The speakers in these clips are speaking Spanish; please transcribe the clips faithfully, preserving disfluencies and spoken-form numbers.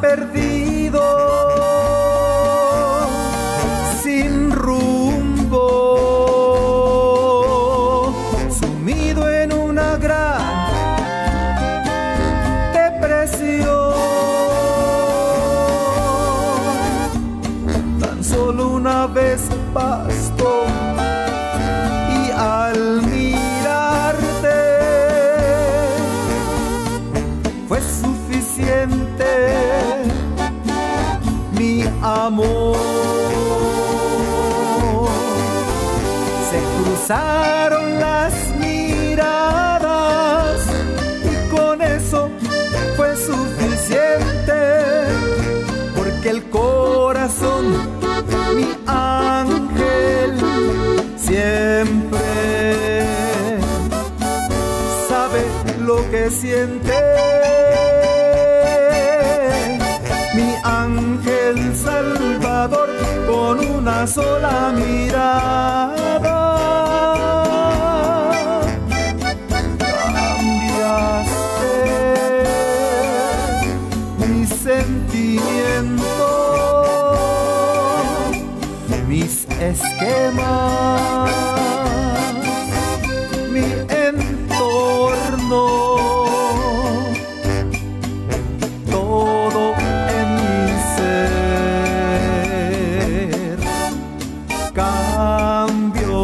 perdido, sin rumbo, sumido en una gran depresión. Tan solo una vez bastó, y al mirarte fue suficiente mi amor. Se cruzaron las miradas y con eso fue suficiente, porque el corazón, mi ángel, siempre sabe lo que siente. Mi ángel salvador, con una sola mirada cambiaste mis sentimientos, mis esquemas, mi entorno, todo en mi ser cambió.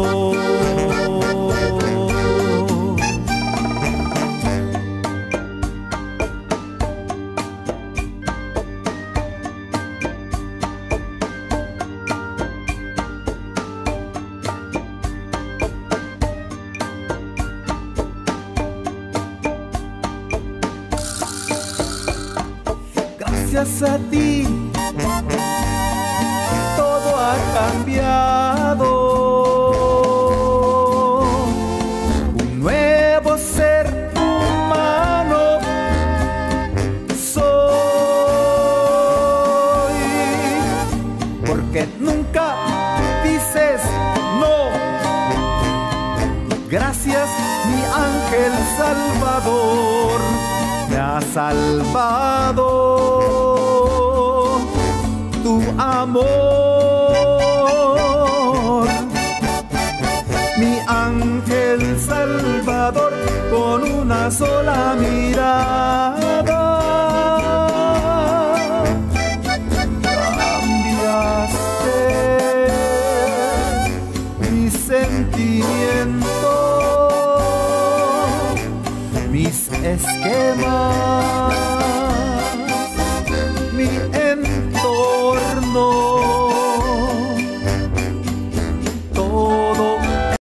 Gracias a ti todo ha cambiado. Un nuevo ser humano soy, porque nunca dices no. Gracias, mi ángel salvador, me ha salvado tu amor. Mi ángel salvador, con una sola mirada cambiaste mis sentimientos, mis esquemas, mi